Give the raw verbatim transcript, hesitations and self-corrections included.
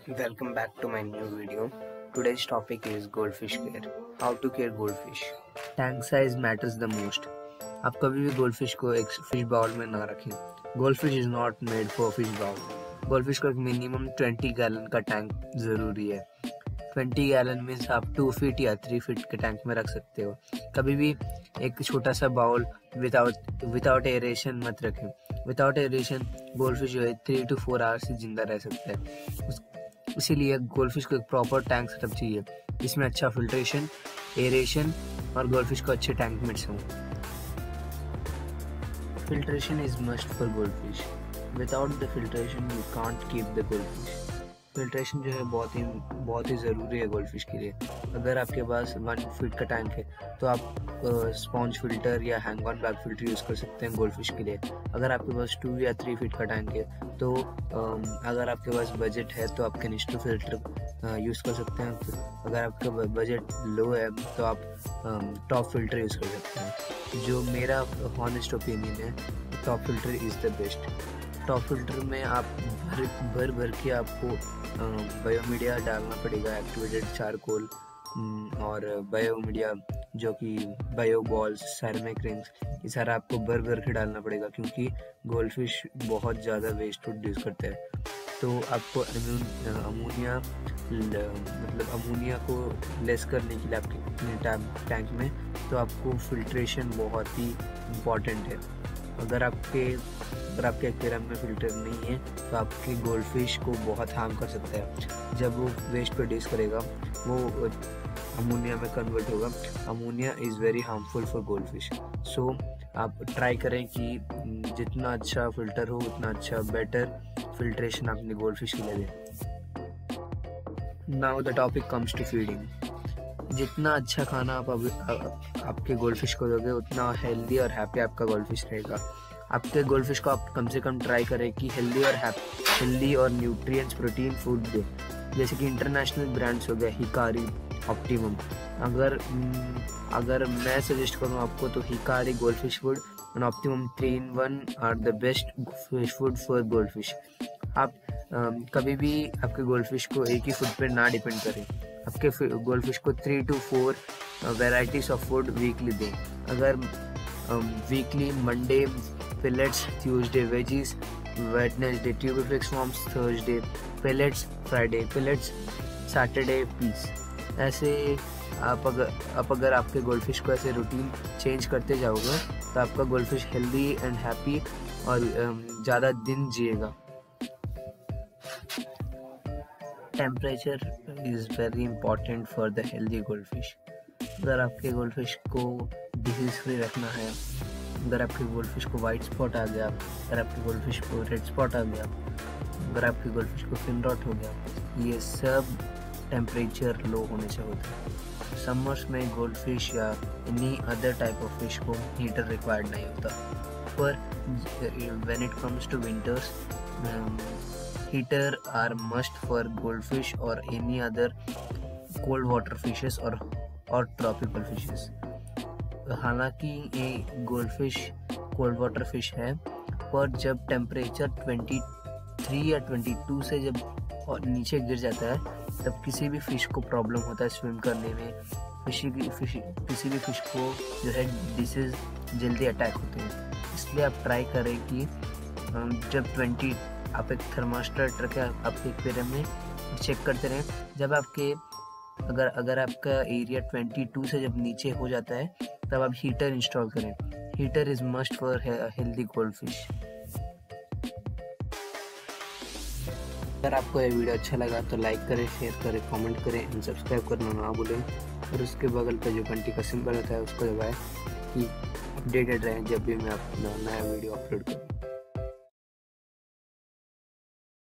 Welcome back to my new video. Today's topic is goldfish care. How to care goldfish. Tank size matters the most. आप कभी भी goldfish को एक fish bowl में ना रखें. Goldfish is not made for fish bowl. Goldfish को एक मिनिमम ट्वेंटी गैलन का टैंक ज़रूरी है. ट्वेंटी गैलन मीन्स आप टू फीट या थ्री फीट के टैंक में रख सकते हो. कभी भी एक छोटा सा बाउल विदाउट विदाउट एरेशन मत रखें. विदाउट एरेशन गोल्डफिश जो है थ्री टू फोर आवर्स से जिंदा रह सकता है. उस इसीलिए गोल्डफिश को एक प्रॉपर टैंक सेटअप चाहिए जिसमें अच्छा फिल्ट्रेशन, एरेशन और गोल्डफिश को अच्छे टैंक में हो. Filtration is must for goldfish. Without the filtration you can't keep the goldfish. Filtration जो है बहुत ही बहुत ही ज़रूरी है गोल्डफिश के लिए. अगर आपके पास वन फीट का टैंक है तो आप स्पॉन्ज फिल्टर या hang on back filter use कर सकते हैं गोल्डफिश के लिए. अगर आपके पास टू या थ्री फीट का टैंक है तो अगर आपके पास बजट है तो आप कैनिस्टर फिल्टर यूज़ कर सकते हैं. अगर आपका बजट लो है तो आप टॉप फिल्टर यूज़ कर सकते हैं. जो मेरा हॉनेस्ट ओपिनियन है, top filter is the best. Top filter में आप भर भर भर के आपको बायोमीडिया डालना पड़ेगा, एक्टिवेटेड चारकोल और बायोमीडिया जो कि बायो बॉल्स, सेरेमिक रिंग्स, ये सारा आपको भर भर के डालना पड़ेगा क्योंकि गोल्डफिश बहुत ज़्यादा वेस्ट प्रोड्यूस करते हैं. तो आपको अमोनिया मतलब अमोनिया को लेस करने के लिए आपके टैंक में तो आपको फिल्ट्रेशन बहुत ही इम्पॉर्टेंट है. अगर आपके अगर आपके एक्वेरियम में फ़िल्टर नहीं है तो आपके गोल्डफिश को बहुत हार्म कर सकता है. जब वो वेस्ट प्रोड्यूस करेगा वो अमोनिया में कन्वर्ट होगा. Ammonia is very harmful for goldfish. So आप ट्राई करें कि जितना अच्छा फ़िल्टर हो उतना अच्छा बेटर फिल्ट्रेशन अपने गोल्डफिश के लिए दें. Now the topic comes to feeding. जितना अच्छा खाना आप अभी आपके गोल्डफिश को दोगे उतना हेल्दी और हैप्पी आपका गोल्डफिश रहेगा. आपके गोल्डफिश को आप कम से कम ट्राई करें कि हेल्दी और हेल्दी और न्यूट्रिएंट्स प्रोटीन फूड दे. जैसे कि इंटरनेशनल ब्रांड्स हो गए हिकारी, ऑप्टिमम. अगर अगर मैं सजेस्ट करूं आपको तो हिकारी गोल्डफिश फूड और optimum three in one are the best fish food for goldfish. आप कभी भी आपके गोल्डफिश को एक ही फूड पर ना डिपेंड करें. आपके गोल्डफिश को three to four varieties of food weekly दें. अगर weekly Monday pellets, Tuesday veggies, Wednesday tubifex worms, Thursday pellets, Friday pellets, Saturday peas. ऐसे आप अगर आप अगर आपके गोल्डफिश को ऐसे रूटीन चेंज करते जाओगे तो आपका गोल्डफिश हेल्दी एंड हैप्पी और ज़्यादा दिन जिएगा. Temperature is very important for the healthy goldfish. अगर आपके गोल्डफिश को डिजीज़ फ्री रखना है, अगर आपके गोल्डफिश को वाइट स्पॉट आ गया, अगर आपके गोल्डफिश को रेड स्पॉट आ गया, अगर आपके गोल्डफिश को फिन रॉट हो गया, ये सब टेम्परेचर लो होने से होता है. समर्स में गोल्डफिश या any other type of fish को हीटर रिक्वायर्ड नहीं होता. पर when it comes to winters heater are must for goldfish और any other cold water fishes और और ट्रॉपिकल फिशेस. हालांकि ये गोल्डफिश कोल्ड वाटर फिश है, पर जब टेम्परेचर ट्वेंटी थ्री या ट्वेंटी टू से जब नीचे गिर जाता है तब किसी भी फ़िश को प्रॉब्लम होता है स्विम करने में. फिशी की फिश किसी भी फ़िश को जो है डिसीज़ जल्दी अटैक होते हैं. इसलिए आप ट्राई करें कि जब ट्वेंटी आप एक थर्मास्टेट रखें आपके एक्वेरियम में, चेक करते रहें. जब आपके अगर अगर आपका एरिया ट्वेंटी टू से जब नीचे हो जाता है तब आप हीटर इंस्टॉल करें. Heater is must for healthy goldfish. अगर आपको ये वीडियो अच्छा लगा तो लाइक करें, शेयर करें, कमेंट करें एंड सब्सक्राइब करना ना भूलें. और उसके बगल पर जो घंटी का सिंबल होता है उसको दबाएं कि अपडेटेड रहें जब भी मैं अपना नया वीडियो अपलोड करूँ.